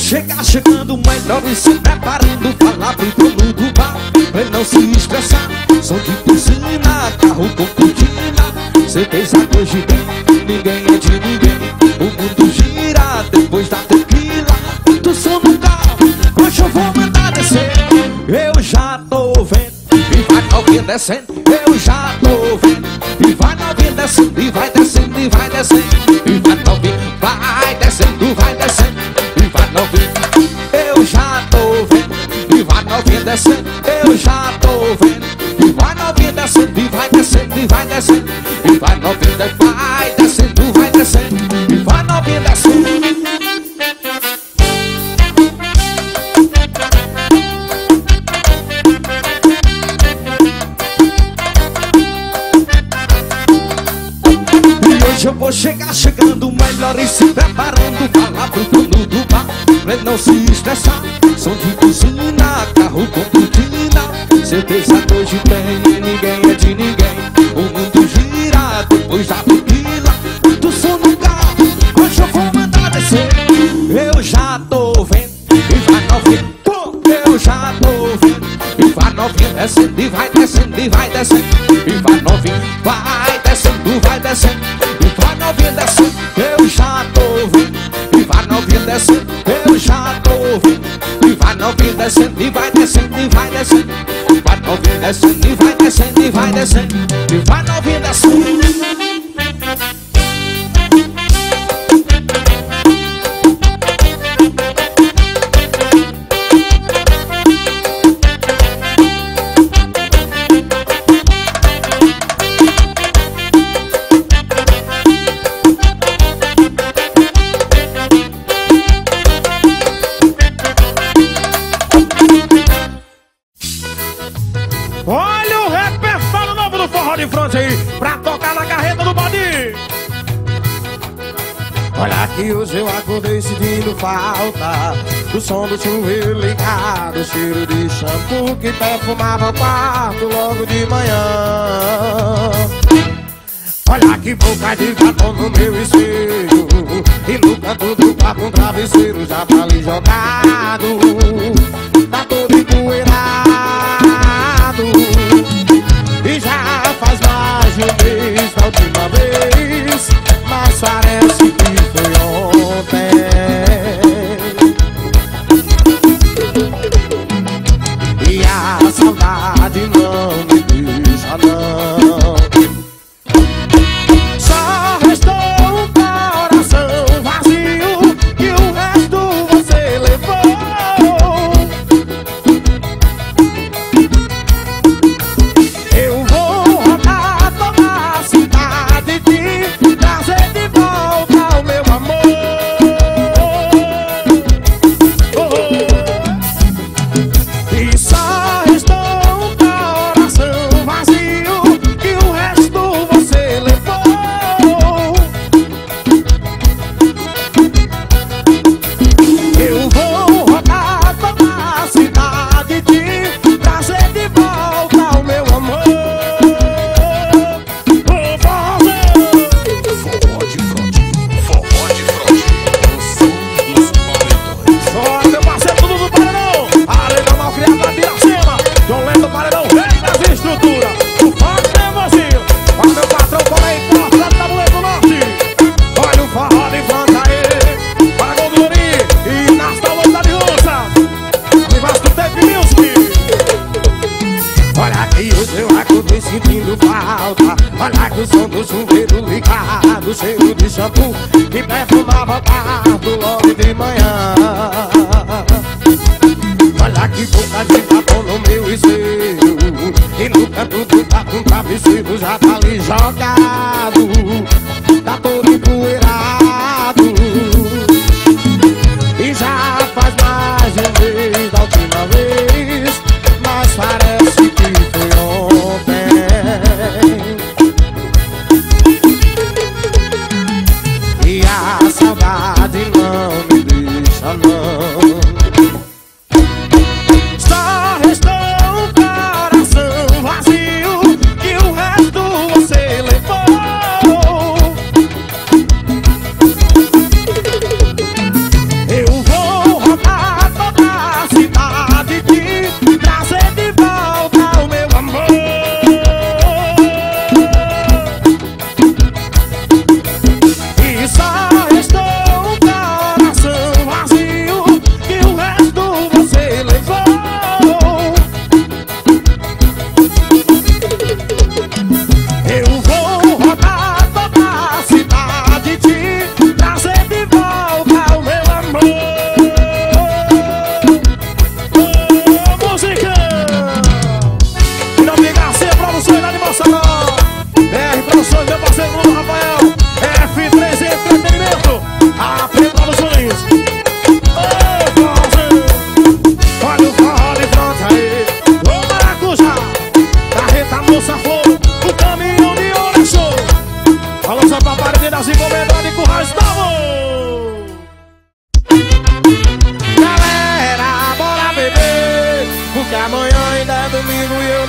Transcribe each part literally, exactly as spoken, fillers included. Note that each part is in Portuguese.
chegar chegando melhor e se preparando. Falar pro dono do bar pra ele não se estressar. Som de buzina, carro com cortina, certeza que hoje bem, ninguém é de ninguém. O mundo gira depois da tequila. Do som do carro, hoje eu vou mandar descer. Eu já tô vendo e vai novinha descendo. Eu já tô vendo e vai novinha descendo. E vai descendo e vai descendo. E vai novinha, vai descendo, vai descendo. E vai novinha, eu já tô vendo e vai novinha descendo. Eu já tô vendo e vai novinha descendo. E vai descendo e vai descendo. E vai novinha, vai descendo, vai descendo. E vai novinha descendo. Hoje eu vou chegar chegando melhor e se preparando. Falar pro dono do bar pra ele não se estressar. Som de buzina, carro com cortina, certeza que hoje tem, ninguém é de ninguém. O mundo gira depois da tequila. Do som do carro, hoje eu vou mandar descer. Eu já tô vendo e vai novinha, pô, eu já tô vendo e vai novinha descendo. E vai descendo, e vai descendo. E vai novinha, vai descendo, vai descendo. Vai novinha descendo, eu já tô vendo. E vai novinha descendo, eu já tô vendo. E vai novinha descendo, e vai descendo, e vai descendo. Vai novinha descendo, e vai descendo, e vai descendo. E vai novinha descendo. Olha o repertório novo do Forró de Fronte aí, pra tocar na carreta do bode. Olha que hoje eu acordei sentindo falta do som do chuveiro ligado, cheiro de shampoo que perfumava o quarto logo de manhã. Olha que boca de gato no meu espelho, e no canto do quarto um travesseiro já tá ali jogado, tá todo empoeirado. E já faz mais de um mês da última vez, mas parece que foi ontem. E a saudade não me deixa não. Só restou um coração vazio e o resto você levou. Eu vou rodar toda a cidade de trazer de volta o meu amor. Oh. E só restou um coração vazio e o resto você levou. Eu vou rodar toda a cidade de trazer de volta o meu amor. Vou fazer Forró de Fronte, Forró de Fronte, o som dos paredões. só meu parceiro tudo do paredão. Além da malcriada de Iracema, João Lendo paredão, rei das estruturas. O forte é vazio, mas meu patrão como é importa da Tabuleiro do Norte. Olha o Forró de Fronte aí, para Gol do Lourinho e nas tabuleiras da Aliança. E Vasco Teve Music. Olha que hoje eu acordei sentindo falta. Olha que o som do chuveiro ligado, cheiro de shampoo que perfumava o quarto logo de manhã. Olha que boca de batom no meu espelho, e no canto do quarto um travesseiro já tá ali jogado, tá todo empoeirado. E já faz mais de um mês da última vez, mas parece que foi ontem. E a saudade não me deixa não. Só restou um coração vazio e o resto você levou. Eu vou rodar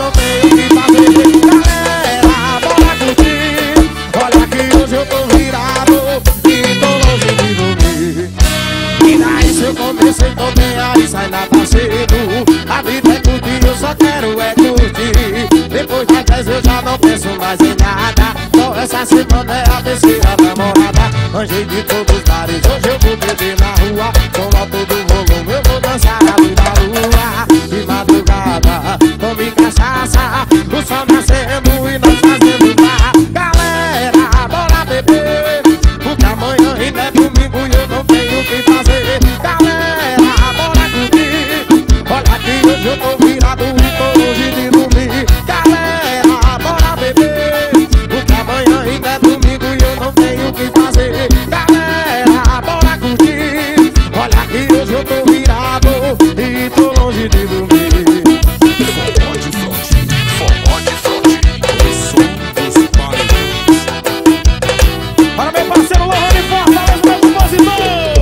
não tenho o que fazer. Galera, bora curtir. Olha que hoje eu tô virado e tô longe de dormir. E daí se eu comecei, tô bem aí, sai nada cedo. A vida é curtir, eu só quero é curtir. Depois das dez eu já não penso mais em nada. Só essa semana é a terceira namorada. Anjei de todos os bares, hoje eu vou beber na rua. Com alto do volume eu vou dançar a luz da lua. De madrugada, tome cachaça, o sol nascendo e nós fazendo bar. Galera, bora beber, porque amanhã ainda é domingo e eu não tenho o que fazer. Galera, bora curtir. Olha que hoje eu tô virado e tô longe de dormir. Galera, bora beber, porque amanhã ainda é domingo e eu não tenho o que fazer. Galera, bora curtir. Olha que hoje eu tô virado e tô longe de dormir. Forró de fronte, forró de fronte, o som dos paredões. Para meu parceiro Lohane Fortaleza, meu compositor.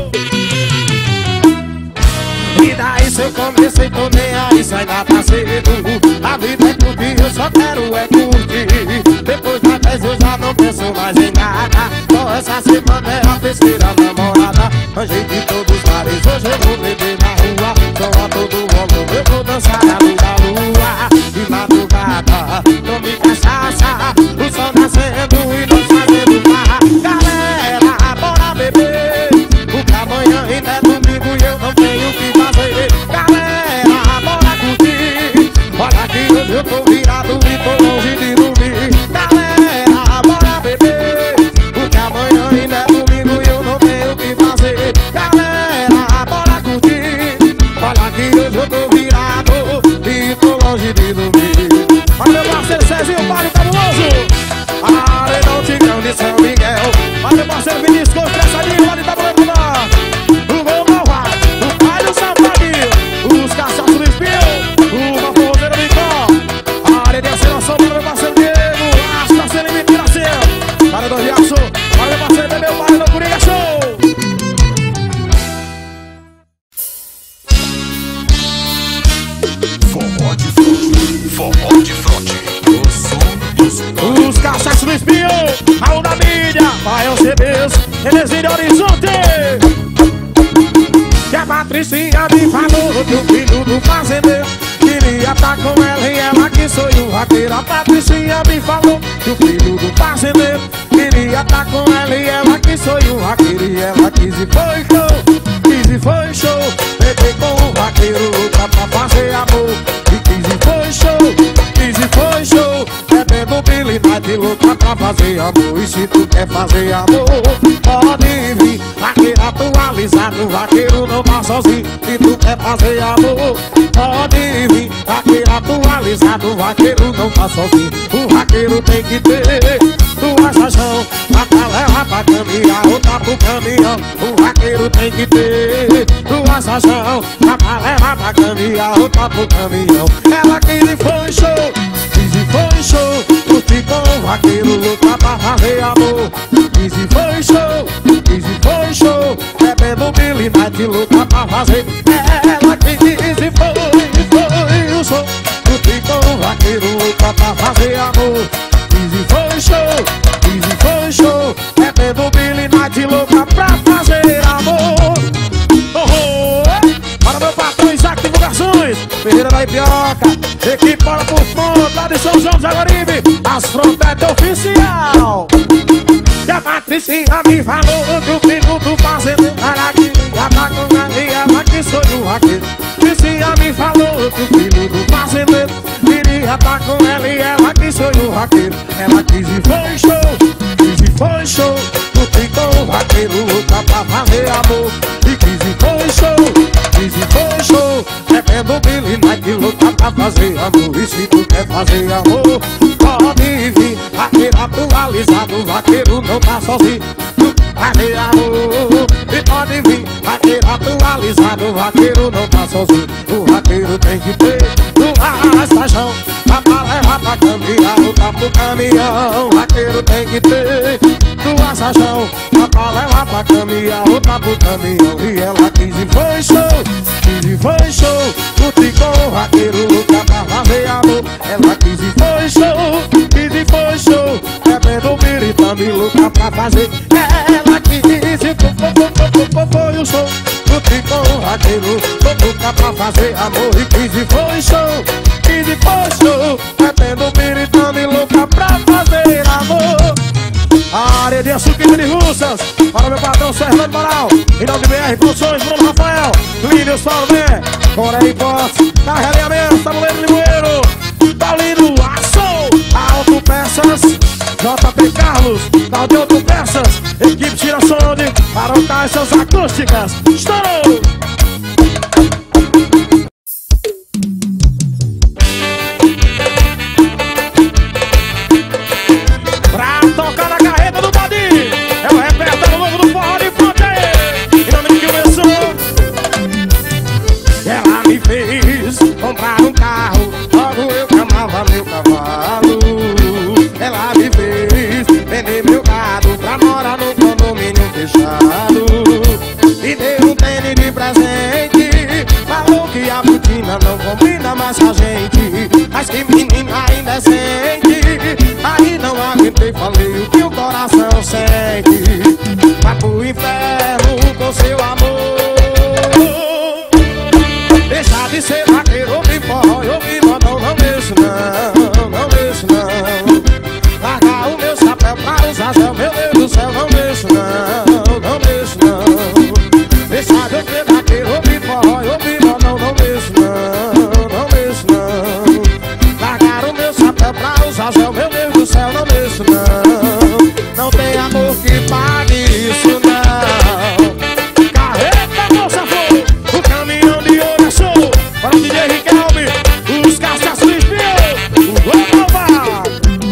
E daí se eu comecei, tô nem aí, sai nada cedo. A vida é curtir, eu só quero é curtir. Depois das dez eu já não penso mais em nada. Só essa semana é a terceira namorada. Anjei de todos os bares, hoje eu vou beber na rua. Com a todo volume eu vou dançar a luz da lua. De madrugada, tome cachaça, o sol nascendo e nós fazendo bar. Galera, bora beber, porque amanhã ainda é domingo e eu não tenho o que fazer. Galera, bora curtir. Olha que hoje eu tô virado e tô longe de dormir. Galera, bora beber, porque amanhã ainda é domingo e eu não tenho o que fazer. Galera, bora curtir. Olha que hoje eu tô virado e tô longe de dormir. Para meu parceiro Cezinho, Vale Tabuloso. Arenão, Tigrão de São Miguel. Para meu parceiro Vinícius Costa, Pressadinho, Vale Tabuloso lá. O meu malvado, o pai do safadinho, os cachaços do espinho, o Maforrozeiro Bicó. A área de aceleração para meu parceiro Diego, as parceiras de Piracema. Para do Riacho, para meu parceiro Bebeu, para do Coringa Show. Forró de fronte, forró de fronte, o som dos paredões. Os cachaços do espinho, Raul da mídia, vai aos C Ds, Terezinha de Horizonte. Que a Patricinha me falou que o filho do fazendeiro queria tá com ela e ela que sou o vaqueiro. A Patricinha me falou que o filho do fazendeiro queria tá com ela e ela que sou o vaqueiro. E ela quis e foi show, quis e foi show. Peguei com o vaqueiro outra pra fazer amor. E quis e foi show, quis e foi show. Bebendo Billy Night louca pra fazer amor. E se tu quer fazer amor, pode vir. Vaqueiro atualizado, vaqueiro não tá sozinho. Se tu quer fazer amor, pode vir. Vaqueiro atualizado, vaqueiro não tá sozinho. O vaqueiro tem que ter duas rachão, uma pra levar pra caminhar, outra pro caminhão. O vaqueiro tem que ter duas rachão, uma pra levar pra caminhar, outra pro caminhão. Ela quis e foi show, quis e foi show. Curti com o vaqueiro, luta pra fazer amor. Quis e foi show, quis e foi show. Bebendo Billy Night, luta pra fazer. Ela quis e foi, foi o show. Curti com o vaqueiro, luta pra fazer amor. Quis e foi show, quis e foi show. Bebendo Billy Night, louca pra fazer amor. Oh, oh, para meu patrão Isaac Divulgações, Ferreira da Ipioca, equipe Bora por Ponto, lá de São João do Jaguaribe, as fronteiras oficial. E a Patricinha me falou que o filho do fazendeiro era que ia tá com ela e ela que sou o vaqueiro. Patricinha me falou que o filho do fazendeiro queria tá com ela e ela que sou o vaqueiro. Ela quis e foi show, quis e foi show. Curti com o vaqueiro, luta pra fazer amor. E quis e foi show, quis e foi show. Bebendo Billy Night, luta pra fazer amor. E se tu quer fazer amor, pode vir. Vaqueiro atualizado, vaqueiro não tá sozinho. Fazer amor, e pode vir. Vaqueiro atualizado, vaqueiro não tá sozinho. O vaqueiro tem que ter duas paixão, uma pra levar pra caminhar, outra pro caminhão. Vaqueiro tem que ter duas paixão, uma pra levar pra caminhar, outra pro caminhão. E ela quis e foi show, quis e foi show. Curti com o vaqueiro, luta pra fazer amor. Ela fazer. Ela quis e foi o show. Lutei com o raqueiro, tô louca pra fazer amor. E quis e foi show, quis e foi show. Metendo piritando e louca pra fazer amor. A área de açúcar de Russas, para meu patrão Fernando Moral. Em nome de B R Produções, Bruno Rafael, Lídeos Salve, Coreia Impostos, Carregamento, Tabuleiro Limoeiro, Paulinho Aço, Autopeças, J P Carlos, Claudio Autopeças, equipe Tira Sonde, para o Caixas Acústicas. Estourou! Pra tocar na carreta do Badinho, é o repertório novo do forró de fronteira. Em nome de que começou, ela me fez comprar um carro, logo eu que amava meu cavalo. Ela me fez vender meu gado pra morar no condomínio fechado. Me deu um tênis de presente, falou que a botina não combina mais com a gente. Mas que menina indecente, aí não aguentei, falei o que o coração sente. Vai pro inferno com seu amor. Deixa de ser vaqueiro, ouve forró, ouve modão. Não deixo não, não deixo não. Largar o meu chapéu pra usar gel, meu Deus do céu. Não deixo não, não deixo não. Deixa de ser vaqueiro, ouve forró, ouve modão. Não deixo não, não deixo não. Largar o meu chapéu pra usar gel, meu Deus do céu. Não deixo não. Não tem amor que pague isso não. Carreta, moça, flor, o caminhão de ouro é show. Para o D J Riquelme, os cachaços espiou, o Global.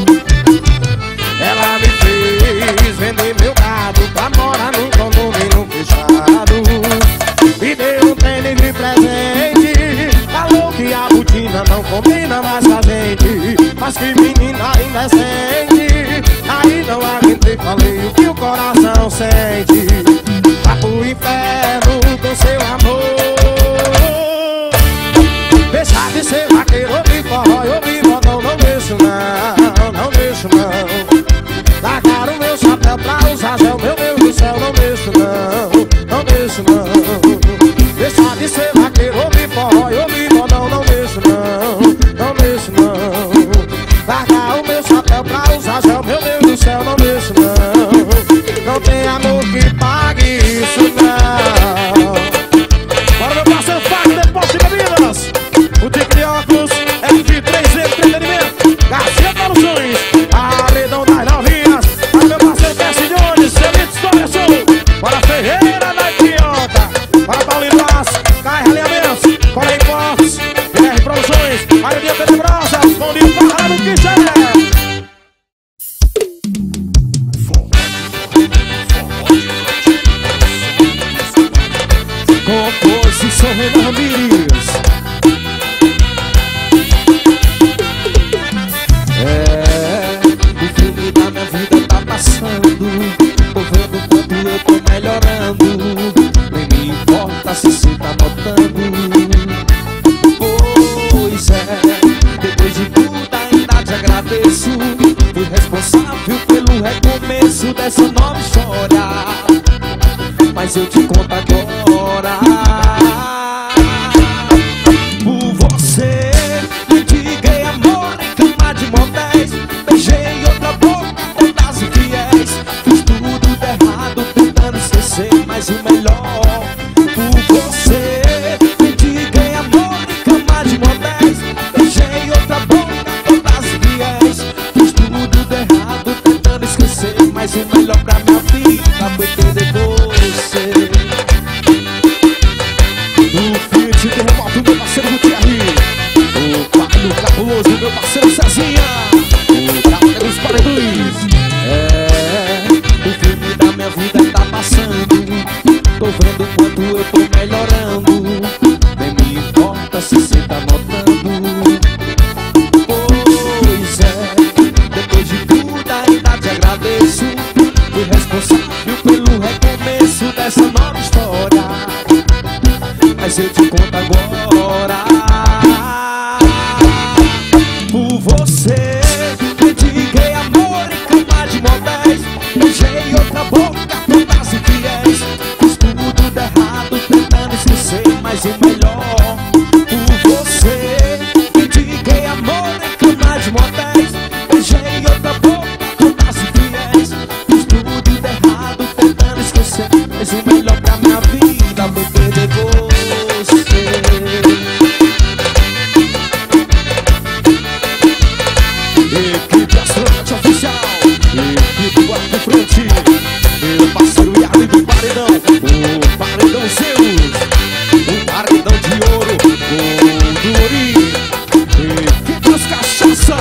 Ela me fez vender meu gado pra morar num condomínio fechado. Me deu um tênis de presente, falou que a botina não combina mais com a gente. Mas que menina indecente, aí não aguentei, falei o que o coração sente. Vá pro inferno com seu amor. Deixa de ser vaqueiro, ouve forró, ouve modão. Não deixo não, não deixo não. Largar o meu chapéu pra usar gel, meu Deus do céu. Não deixo não, não deixo não. Deixa de ser vaqueiro, ouve forró, ouve modão. Não deixo não, não deixo não. Largar o meu chapéu pra usar gel, meu Deus do céu. Não deixo não. Não tem amor que pague isso não. Bora meu parceiro Fábio, Depósito de Bebidas, o Tique de Óculos, F três E Entretenimento, Garcia Produções, Arredão das Novinhas, para meu parceiro Cassi Jones, Celito História Show, para Ferreira da Idiota, para Paulinho Vaz, Caio Alinhamentos, Coreia Impostos, B R Produções, para o Dia Tenebrosa, Bom Dia Parado que já é. Composição Renan Ramírez. É, o filme da minha vida tá passando. Tô vendo o quanto eu tô melhorando. Nem me importa se cê tá notando. Pois é, depois de tudo ainda te agradeço. Fui responsável pelo recomeço dessa nova história. Mas eu te conto agora. Por você me diguei amor em cama de motéis. Beijei outra boca, outras infiéis. Fiz tudo de errado tentando esquecer, mas o melhor. Por você me diguei amor em cama de motéis. Beijei outra boca, outras infiéis. Fiz tudo de errado tentando esquecer, mas o melhor pra minha vida foi ter depois. O feat terremoto, meu parceiro Gutierre. O quadro cabuloso, meu parceiro Cezinha. O Trabalho dos Paredões. É, o filme da minha vida tá passando. Tô vendo o quanto eu tô melhorando. Nem me importa se cê tá notando. Pois é, depois de tudo ainda te agradeço. Fui responsável pelo recomeço dessa nova história. Mas eu te conto agora. Por você me diguei amor em cama de motéis. Beijei faz o melhor por você. Indiquei amor em cama de motéis, beijei outra boca com braços fiéis. Fiz tudo de errado tentando esquecer, mas o melhor pra minha vida foi perder você. Equipe Astronauta Oficial, equipe Guarda Frente, meu parceiro Yali do Paredão, o Paredão Zeus, o Paredão de Ouro, o do Ori, equipe das Cachaça.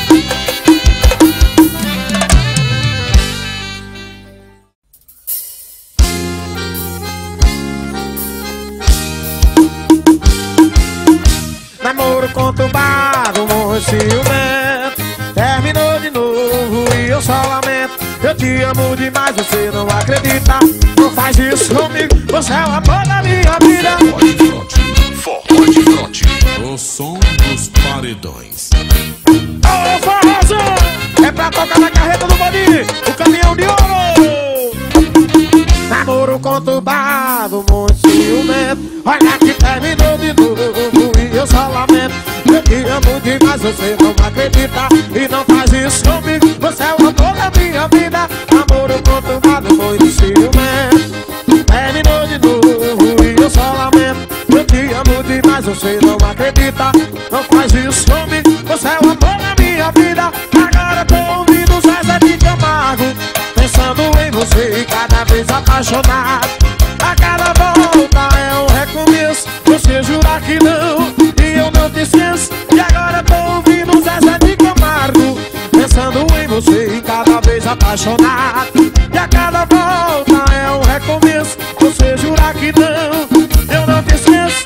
Namoro conturbado, morro ciumento, terminou de novo e eu só lamento. Eu te amo demais, você não acredita. Não faz isso comigo, você é o amor da minha vida. Forró de fronte, forró de fronte, o som dos paredões. Ô, forrozão! É pra tocar na carreta do Boni, o caminhão de ouro. Namoro conturbado, muito ciumento, olha que terminou de novo e eu só lamento. Eu te amo demais, você não acredita e não faz isso comigo, você é o amor da minha vida. Namoro conturbado, muito ciumento, terminou de novo e eu só lamento. Eu te amo demais, você não acredita, não faz isso comigo, você é o amor da minha vida. Agora tô ouvindo Zezé de Camargo, pensando em você e cada vez apaixonado. A cada volta é um recomeço, você jura que não e eu não te esqueço. E agora tô ouvindo Zezé de Camargo, pensando em você e cada vez apaixonado. E a cada volta é um recomeço, você jura que não, eu não te esqueço.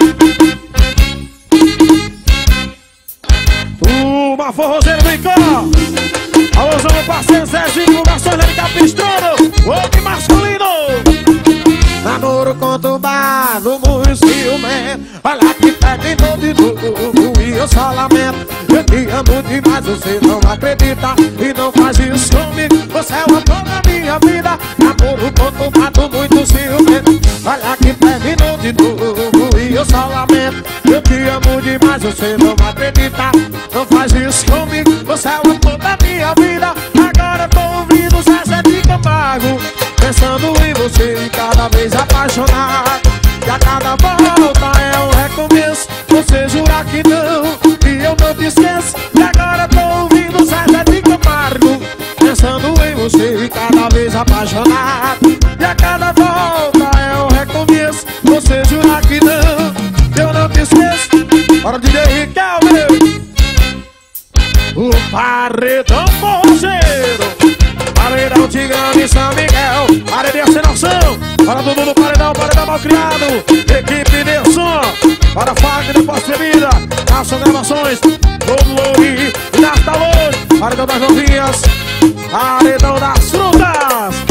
Uma forrozeira do Icó. Alôzão, meu parceiro Zezinho, Garçom de Capistrano, o que masculino. Namoro conturbado, muito ciumento, olha que terminou de novo e eu só lamento. Eu te amo demais, você não acredita e não faz isso comigo, você é o amor da minha vida. Namoro conturbado, muito ciumento, olha que terminou de novo e eu só lamento. Eu te amo demais, você não acredita, não faz isso comigo, você é o amor da minha vida. Agora tô ouvindo Zezé de Camargo, pensando em você e cada vez apaixonado. E a cada volta é um recomeço, você jura que não e eu não te esqueço. E agora tô ouvindo Zezé de Camargo, pensando em você e cada vez apaixonado. E a cada volta é um recomeço, você jura que não, eu não te esqueço. Bora D J Riquelme, O Paredão forrozeiro, Paredão Tigrão de São Miguel, Paredão sem noção. Para Dudu do Paredão, Paredão Malcriado, equipe Nelson, para Fagner de Pós-Bebida, Nelson Gravações, Todo Louri e Nastalor, Paredão das Novinhas, Paredão das Frutas.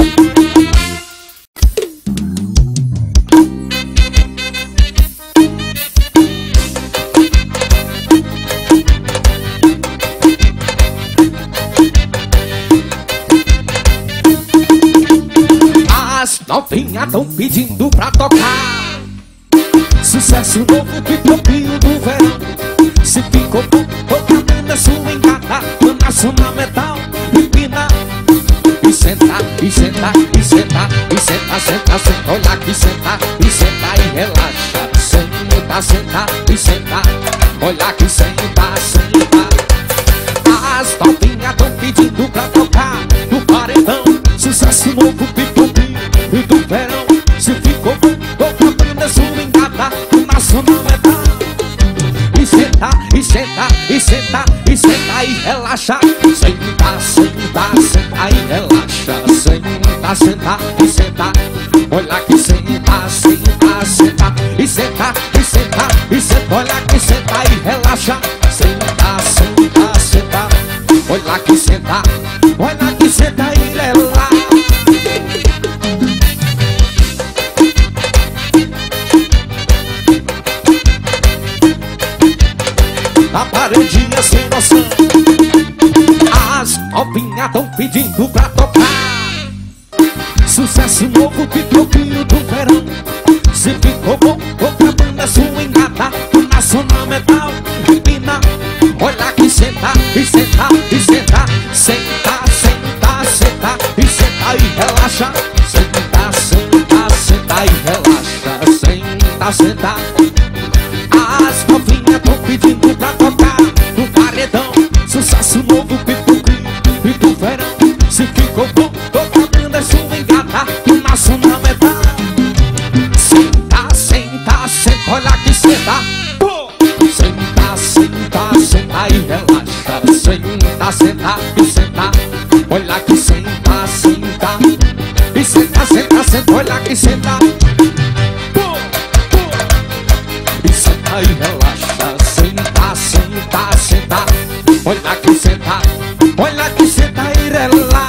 As novinhas tão pedindo pra tocar sucesso novo que propio do verão. Se ficou bom, toda menina swingada, manaço na metal, empina e senta, e senta, e senta, e senta, senta, senta. Olha aqui, senta, e senta e relaxa. Senta, senta, e senta. Olha aqui, senta, senta. As novinhas tão pedindo pra tocar no paredão sucesso novo que propio do verão. Se ficou bom, toda menina swingada, manaço na metal. E senta, e senta, e senta, e senta e relaxa. Senta, senta, senta e relaxa. Senta, senta, e senta. Olha que senta, senta, senta. E senta, e senta, e senta. Olha que senta e relaxa. Senta, senta, senta. Olha que senta, olha que senta e relaxa. A paredinha sem noção. As novinhas tão pedindo pra tocar sucesso novo que propio do verão. Se ficou bom, outra banda sua Senta, senta, senta e relaxa. Senta, senta e senta. Olha que senta, senta. E senta, senta, senta. Olha que senta. E senta e relaxa. Senta, senta, senta. Olha que senta. Olha que senta e relaxa.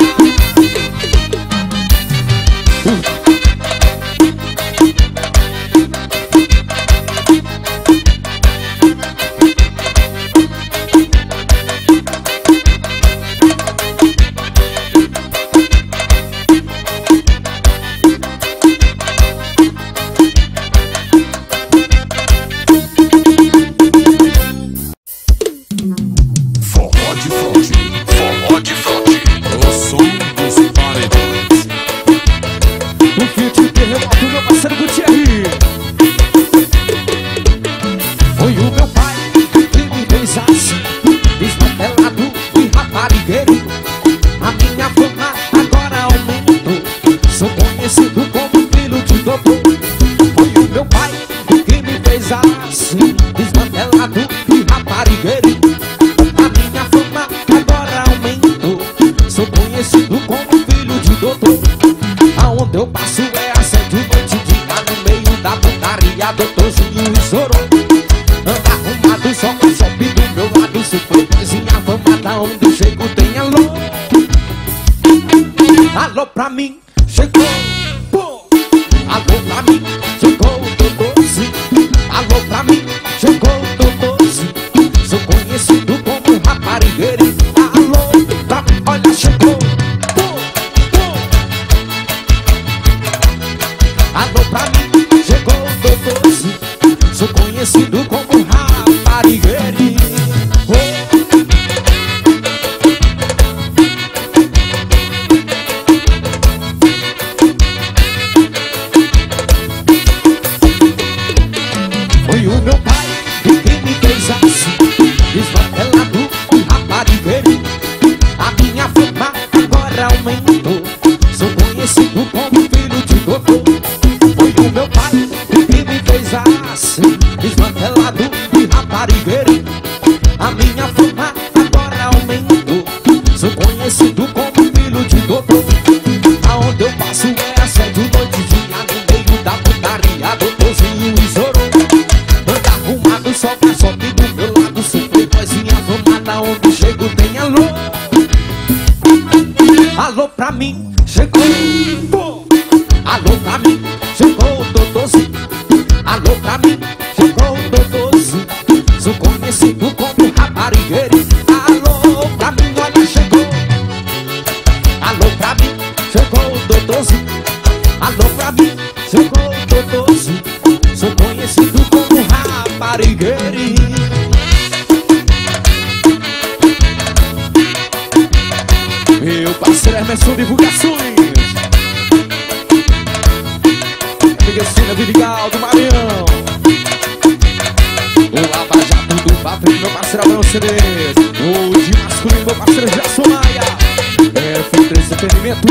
Alô pra mim, chegou, pô. Alô pra mim, chegou o Dodozinho. Alô pra mim, chegou o Dodozinho. Sou conhecido como raparigueiro. Alô pra mim, olha, chegou, pô, pô. Alô pra mim, chegou o Dodozinho. Sou conhecido como raparigueiro. Alô pra mim, chegou, pô. Alô pra mim, chegou o Dodozinho. Alô pra mim, chegou o Dodozinho. Sou conhecido como raparigueiro. Alô pra mim, olha, chegou. Alô pra mim, chegou o Dodozinho. Alô pra mim, chegou o Dodozinho. Sou conhecido como raparigueiro. Meu parceiro Emerson Divulgações, Miguelcina Vidigal do Maranhão, o Lava Jato do Patrick, meu parceiro Abraão C D, o de masculino, meu parceiro Gerson Maia, F três Entretenimento.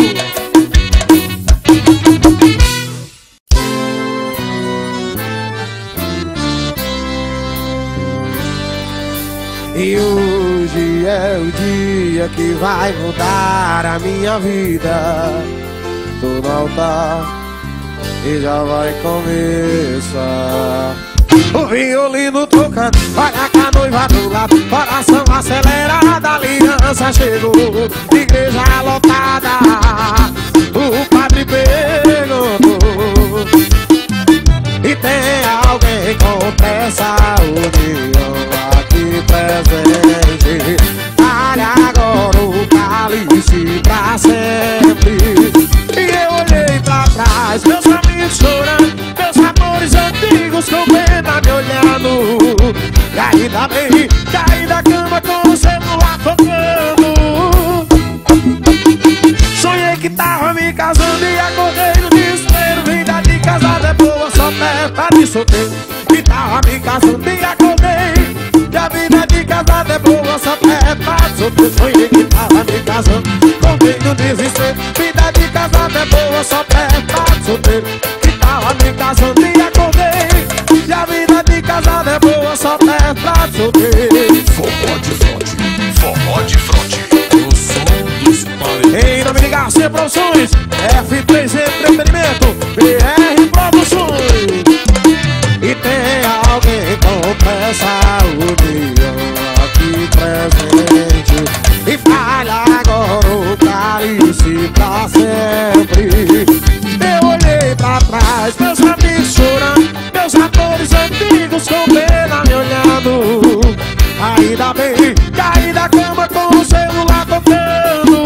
E hoje é o dia que vai mudar a minha vida. Tô no altar e já vai começar. O violino tocando, olha que a noiva do lado, coração acelerado, a aliança chegou, igreja lotada, o padre perguntou: e tem alguém com pressa? União aqui presente, dá-lhe agora o cálice pra sempre. E eu olhei pra trás, meus amigos chorando, meus amores antigos com pena me olhando. E ainda bem, caí da cama com o celular tocando. Sonhei que tava me casando e acordei no desespero. Vida de casada é boa, só festa de solteiro. E tava me casando e acordei. E a vida de casada é boa, só festa de solteiro. Sonhei que tava me casando, acordei no desespero. Vida de casada é boa, só festa de solteiro. E tava me casando e acordei. E a vida de casada é boa. boa só perde pra solteiro. Forró de fronte, forró de fronte, o som dos paredões. Em nome de Garcia Produções, F três Entretenimento, B R Produções. E tem alguém com peça união aqui presente. E falha agora o cálice pra sempre. Eu olhei pra trás, meus amigos chorando, meus atores antigos com pena me olhando. Ainda bem, caí da cama com o celular tocando.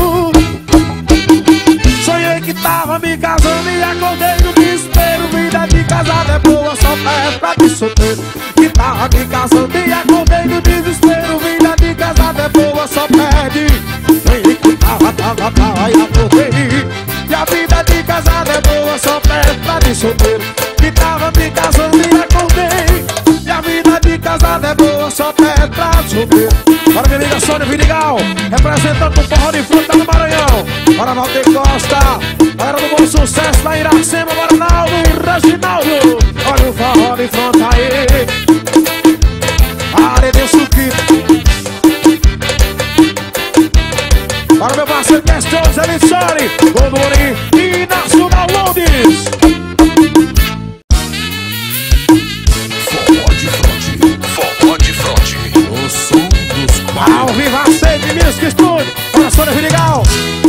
Sonhei que tava me casando e acordei no desespero. Vida de casada é boa, só perde pra de solteiro. Que tava me casando e acordei no desespero. Vida de casada é boa, só perde. Sonhei que tava, tava, tava e acordei. E a vida de casada é boa, só perde pra de solteiro. Que tava me casando e acordei. E a vida de casada é boa, só perde pra solteiro. Bora, minha amiga Sônia Vidigal, representando o forró de fruta do Maranhão. Bora, Valdir Costa, galera do Bom Sucesso lá em Iracema, bora, Naldo e Reginaldo. Olha o forró de fronte aí. Área de Suquito. Para meu parceiro Questions, Elissari, Godorim e Inácio Downloads. Forró de fronte, forró de fronte, o som dos Ao paredões. vivo a sede Music Studio. Bora, Sônia Vidigal.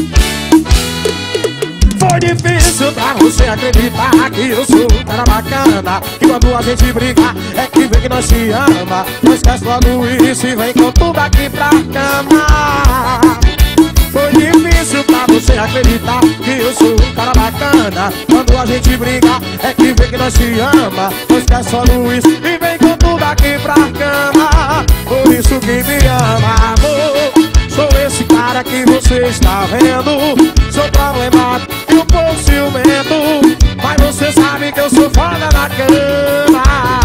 Foi difícil pra você acreditar que eu sou um cara bacana. Que quando a gente briga é que vê que nós se ama. Não esquece logo isso e vem com tudo aqui pra cama. Foi difícil pra você acreditar que eu sou um cara bacana. Quando a gente briga é que vê que nós se ama. Não esquece logo isso e vem com tudo aqui pra cama. Por isso que me ama, amor. Sou esse cara que você está vendo. Sou problemático e um pouco ciumento, mas você sabe que eu sou foda na cama.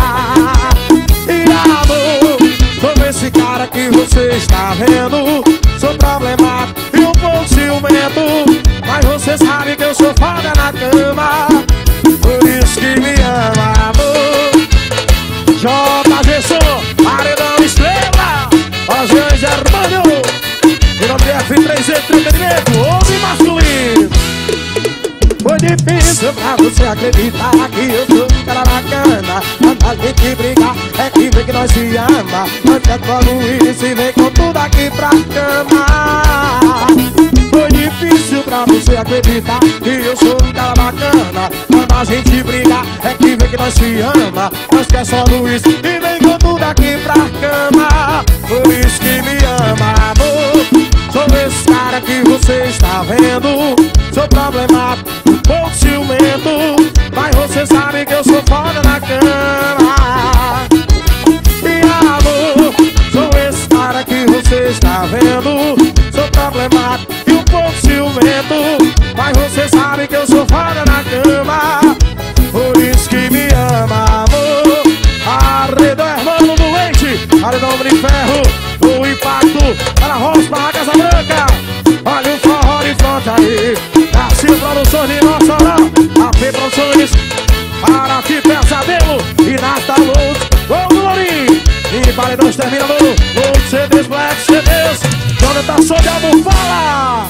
E amor, sou esse cara que você está vendo. Sou problemático e um pouco ciumento, mas você sabe que eu sou foda na cama. Por isso que me ama, amor. J G Som, Paredão Estrela, Osian Germano. Em nome de F três Entretenimento, homem masculino. Foi difícil pra você acreditar que eu sou um cara bacana. Quando a gente briga é que vê que nós se ama. Nós quer logo isso e vem com tudo aqui pra cama. Foi difícil pra você acreditar que eu sou um cara bacana. Quando a gente briga é que vê que nós se ama. Nós quer só Luiz e vem com tudo aqui pra cama. Por isso que me ama, amor. Sou esse cara que você está vendo. Sou problemático, um pouco ciumento, mas você sabe que eu sou foda na cama. E amor, sou esse cara que você está vendo. Sou problemático e um pouco ciumento, mas você sabe que eu sou foda na cama. Por isso que me ama, amor. Arredor Hermano do Leite, Arredor de Ferro, o Impacto, para Rosa, para a Casa Branca. Olha o forró de fronte aí. Garcia Produções de Mossoró, A P Produções, para que Pesadelo e Nasta Luz, Godorim e Paredões Terminador, o C Ds Black C Ds, Jonathan Sou de Amor, fala!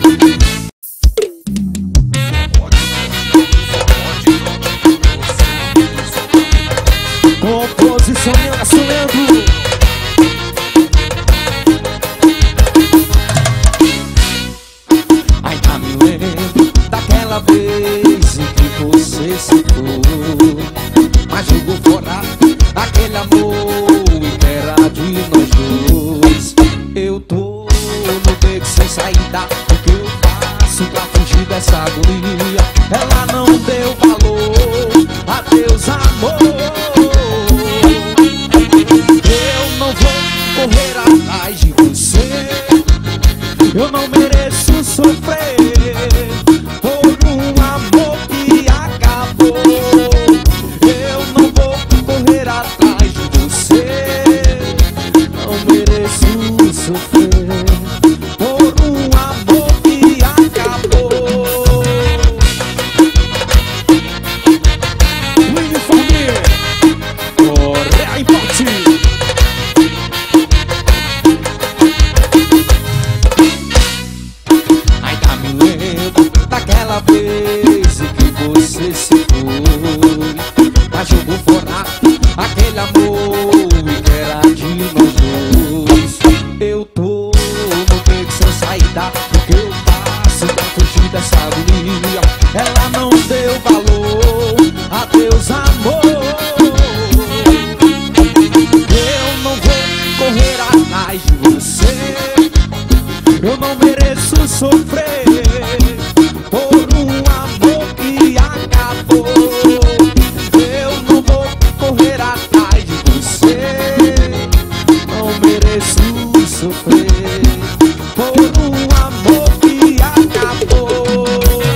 Composição assumindo. Ainda me lembro daquela vez em que você se foi, mas jogou fora aquele amor que era de nós dois. Eu tô no beco sem saída, o que eu faço pra fugir dessa agonia? Ela não deu valor, adeus amor. Eu não vou correr atrás de você, eu não mereço sofrer por um amor que acabou. Eu não vou correr atrás de você, não mereço sofrer por um amor que acabou. Luiz Família, Correia e sofrer por um amor que acabou. Eu não vou correr atrás de você, não mereço sofrer por um amor que acabou.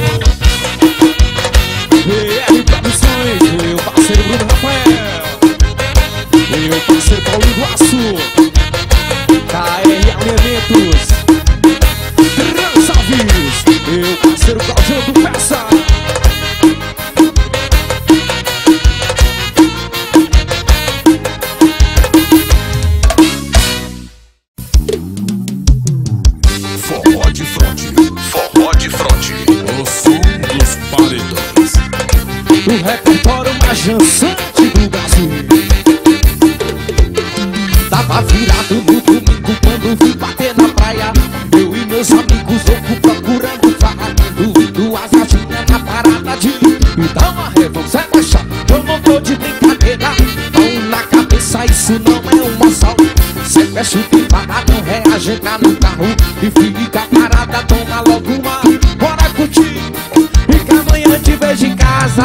E R Produções, meu parceiro Bruno Rafael, meu parceiro Paulinho do Aço, K R Alimentos, Transalves, meu parceiro Claudio do Peça. Forró de fronte, forró de fronte, o som dos paredões. O repertório mais dançante do Brasil. Tava virado no domingo quando fui bater na praia. Eu e meus amigos loucos procurando farra, duvido as gatinhas na parada de então a revolução é chata. Eu não tô de brincadeira, mão na cabeça, isso não é um assalto. Sequestro de farra, não reage, entrar no carro e fica parada, toma logo uma. Bora curtir, e que amanhã te vejo em casa.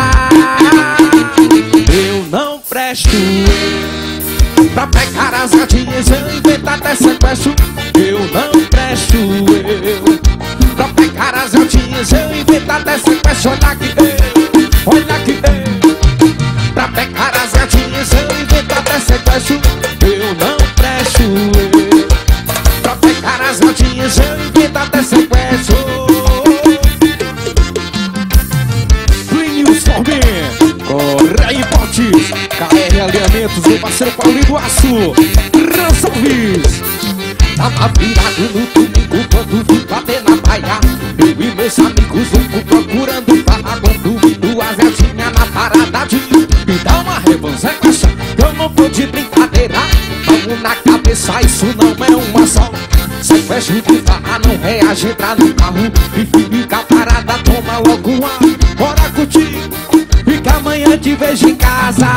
Eu não presto pra pegar as gatinhas, eu invento até sequestro. Eu não presto eu pra pegar as gatinhas, eu invento até sequestro. Olha que deu, olha que deu. Pra pegar as gatinhas, eu invento até sequestro. Eu não presto eu pra pegar as gatinhas, eu invento até sequestro. Plinius Formin, Correia Importes, K R Alimentos, meu parceiro Paulinho do Aço, Transalves. Tava virado no domingo quando fui bater na praia. Eu e meus amigos loucos procurando farra, quando vi duas gatinhas na parada de me dá uma revança, é caixa. Eu não tô de brincadeira, mão na cabeça, isso não é um assalto. Sequestro de farra, não reage, entra no carro e fica parada, toma logo uma. Bora curtir, e que amanhã te vejo em casa.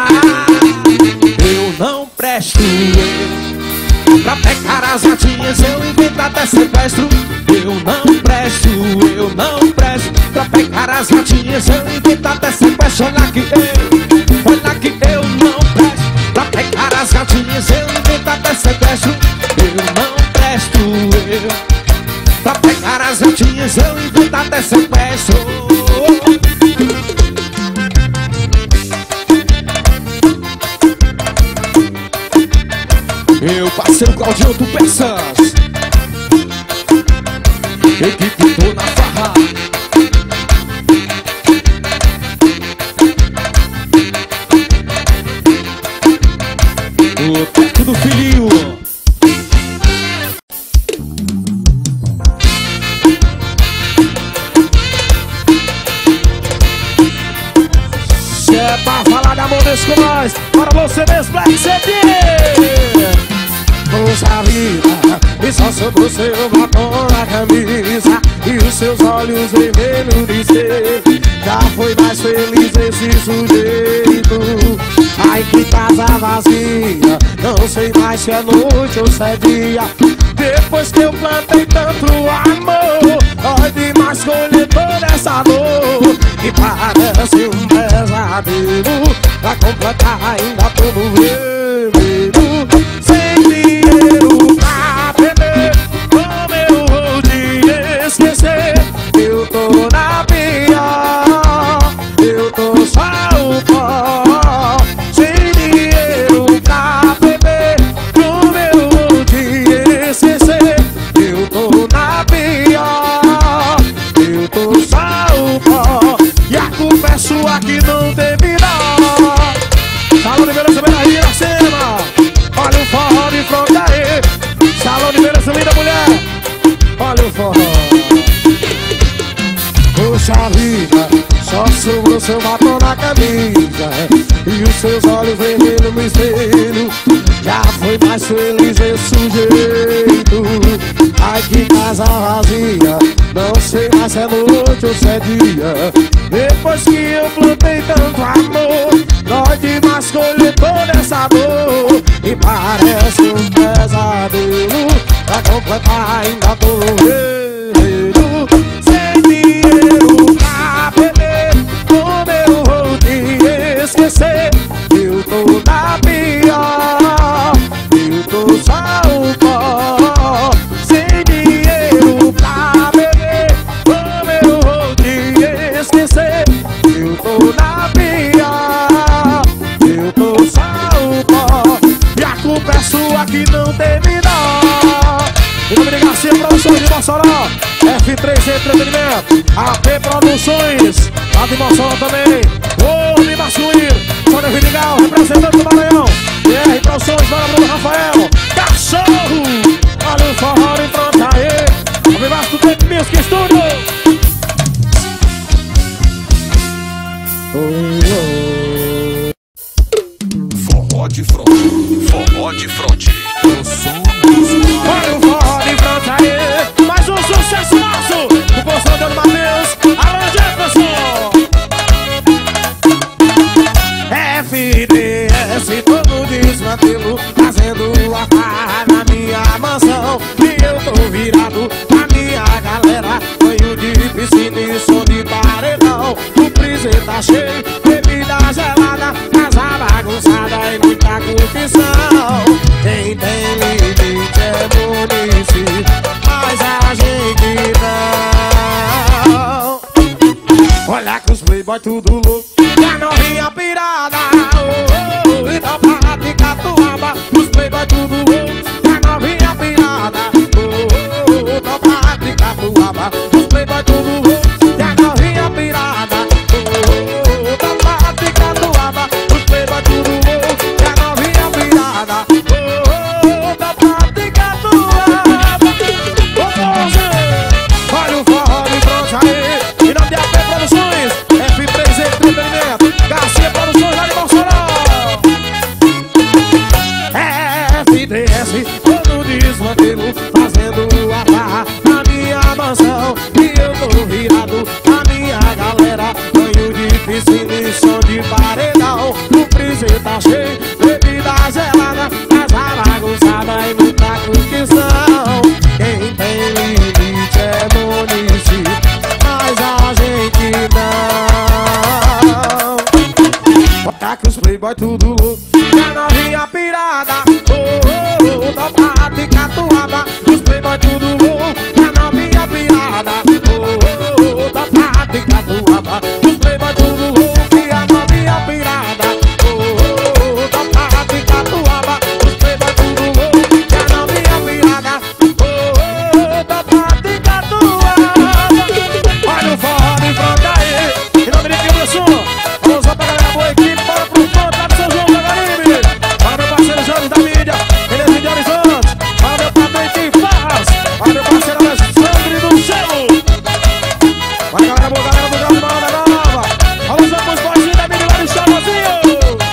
Eu não presto eu pra pegar as gatinhas, eu invento até sequestro. Eu não presto, eu não presto pra pegar as gatinhas, eu invento até sequestro. Olha que eu, olha que eu não presto pra pegar as gatinhas, eu invento até sequestro. Eu não presto eu pra pegar as gatinhas, eu invento até sequestro. Meu parceiro Claudio do Peças, equipe tô na farra. O teto do filhinho. Se é pra falar de amor desse com nós, para você mesmo, Black C D. Poxa vida, e só sobrou seu batom na camisa e os seus olhos vermelhos de ser. Já foi mais feliz esse sujeito. Ai, que casa vazia, não sei mais se é noite ou se é dia. Depois que eu plantei tanto amor, dói demais colher toda essa dor. E parece um pesadelo, pra completar ainda tô no vermelho. Sem dinheiro pra beber, como eu vou te esquecer? Eu tô na pior, eu tô só o pó. Sem dinheiro pra beber, como eu vou te esquecer? Eu tô na pior, eu tô só o pó. E a culpa é sua que não teve dó. Salão de beleza, bem aí, Iracema. Olha o forró de fronte aí. Salão de beleza, linda mulher. Olha o forró. Poxa vida, só sobrou seu batom na camisa e os seus olhos vermelhos no espelho. Já foi mais feliz esse sujeito. Ai, que casa vazia, não sei mais se é noite ou se é dia. Depois que eu plantei tanto amor, dói demais colher toda essa dor. E parece um pesadelo, pra completar ainda tô no vermelho. peço aqui não teve dó. Em nome de Garcia Produções de Mossoró, F três Entretenimento, A P Produções, lá de Mossoró também, o de Massuíno, Sônia Vidigal, representante do Maranhão, B R Produções, Dona Bruno Rafael, Cachorro, olha o forró em pronto aí, ao vivaço do Tempo Music Studio. Forró de fronte, forró de fronte. O som dos olha o forró de fronte aí, mais um sucesso nosso, o Bolsão do Matheus, Alan Jefferson. F D S, todo desmantelo, fazendo a farra na minha mansão. E eu tô virado na minha galera, banho de piscina e som de paredão. O freezer tá cheio, bebida gelada, casa bagunçada e muita curtição. Quem tem limite é município, mas a gente não. Olha que os playboy tudo louco, e a novinha pirada, oh, oh, oh, e da barra de Catuaba. Os playboy tudo louco, e a novinha pirada, oh, oh, oh, da barra de Catuaba. Os playboy tudo louco, e a novinha pirada, oh, oh, oh, da barra de Catuaba. Os playboy tudo louco, e a novinha pirada, oh, oh, oh, da barra de Catuaba. Olha o forró de fronte aí, em nome de A P Produções, F três Entretenimento, Garcia Produções lá de Mossoró. F D S, todo desmantelo, fazendo a barra na minha mansão. E eu tô virado na minha galera, banho de piscina e som de paredão. O freezer tá cheio, bebida gelada, casa bagunçada e muita curtição. Quem tem limite é município, mas a gente não. Olha que os playboy tudo louco, e a novinha pirada, oh, oh, oh, da barra de Catuaba. Os playboy tudo louco, e a novinha pirada, oh, oh, oh, da barra de Catuaba. Os playboy tudo louco, e a novinha pirada, oh, oh, oh, da barra de Catuaba. Os playboy tudo louco, e a novinha pirada, oh, oh, oh, da barra de Catuaba. Olha o forró de fronte aí, em nome de Gilberson, vamos lá pra galera boa equipe, bora pro ponto lá do São João da Caribe. Para meu parceiro Jogos da Mídia, Beleza de Horizonte, para meu padrinho Tim Farras, para meu parceiro Alexandre do Céu. Para galera boa, galera do Grau de Malandra Nova, alô Jogos Boizinho da Mídia lá do Chavozinho.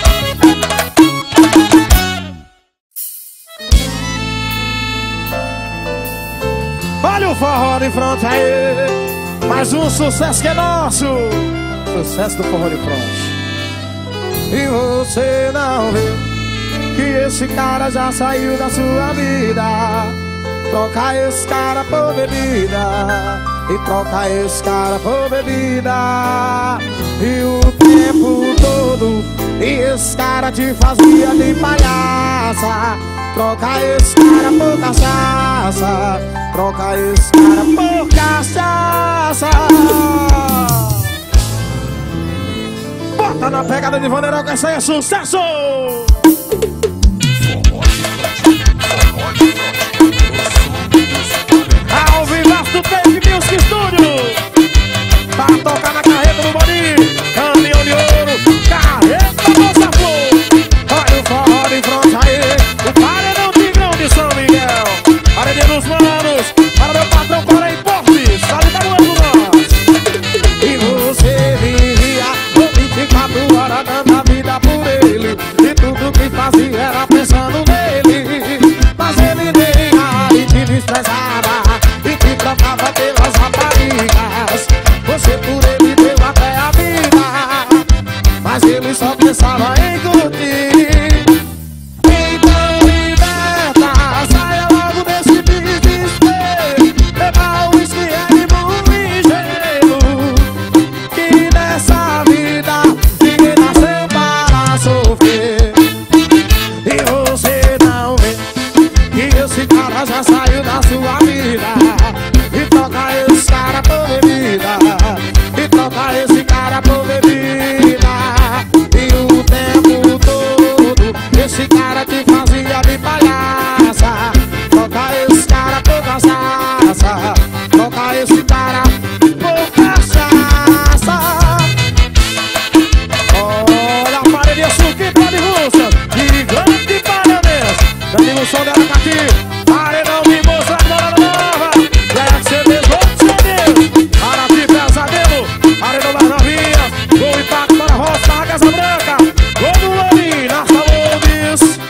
Olha o forró de fronte aí, mais um sucesso que é nosso, sucesso do forró de fronte. E você não vê que esse cara já saiu da sua vida. Troca esse cara por bebida, e troca esse cara por bebida. E o tempo todo, e esse cara te fazia de palhaça. Troca esse cara por cachaça, troca esse cara por cachaça. Bota na pegada de Vaneirão que essa aí é sucesso! Ao vivaço do Tempo Music Studio, pra tocar na carreta do Boninho, caminhão de ouro, carreta Moça Flor. Olha o forró de fronte aí, o paredão Tigrão de São Miguel, paredinha dos manos, para meu patrão para Importes, lá de Tabuão do Norte. E você vivia vinte e quatro horas dando a vida por ele, e tudo que fazia era pensando nele. Mas ele nem aí te desprezava e te trocava pelas raparigas. Você por ele deu até a vida, mas ele só pensava em curtir. Então liberta, saia logo desse desespero, levar o uísque é de bom ligeiro, que nessa vida ninguém nasceu para sofrer. E você não vê que esse cara já saiu da sua vida. te fazia de palhaça. Toca esse cara por cachaça. Toca esse cara por cachaça. Olha a parelinha suquita de russa de grande paranense. Já tem o som dela aqui. Paredão de moça de morada nova. Deve ser dezoito C Ds. Para de pesadelo. Paredão das novinhas. Gol impacto para a roça da Casa Branca. Gol do Lorim na Saúdes.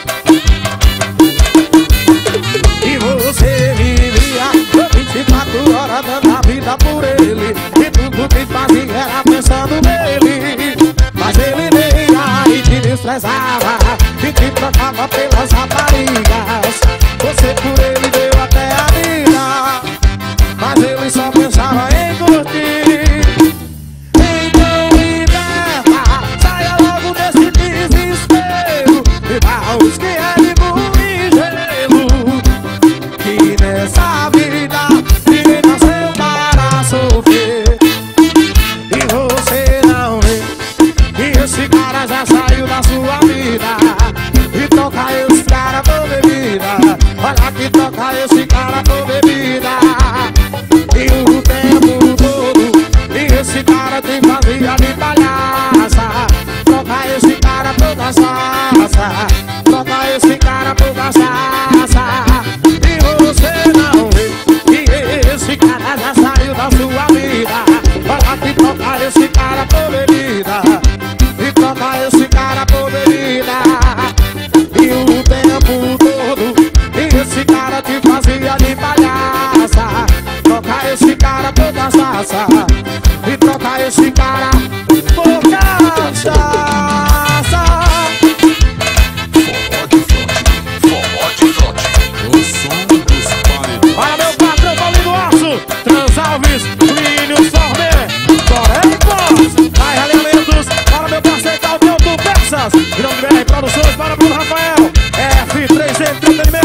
E você vivia vinte e quatro horas dando a vida por ele. E tudo que fazia era pensando nele. Mas ele nem aí te desprezava e te trocava pelas raparigas. Você por ele deu até a vida, mas ele só pensava em curtir. Então liberta, saia logo desse desespero e dá os que é de e gelo. Que nessa vida ninguém nasceu para sofrer. E você não vê que esse cara já saiu da sua vida. E toca esse cara por bebida. Olha que toca esse cara por bebida. E o tempo todo e esse cara te fazia de palhaça. Toca esse cara por cachaça. Toca esse cara por cachaça. E você não vê que esse cara já saiu da sua vida. Olha que toca esse cara por bebida. E toca esse cara por bebida. E o tempo todo e esse cara te fazia de palhaça. Toca esse cara por cachaça. E toca esse cara por cachaça. Forró de trote, o som dos paredões. Para meu patrão Paulinho Aço, Transalves, Plínio Formé, Toré Pós, Caia Alimentos. Para meu parceiro Caldeão do Texas, Grande B R Produções. Para Bruno Rafael, F três Entretenimento.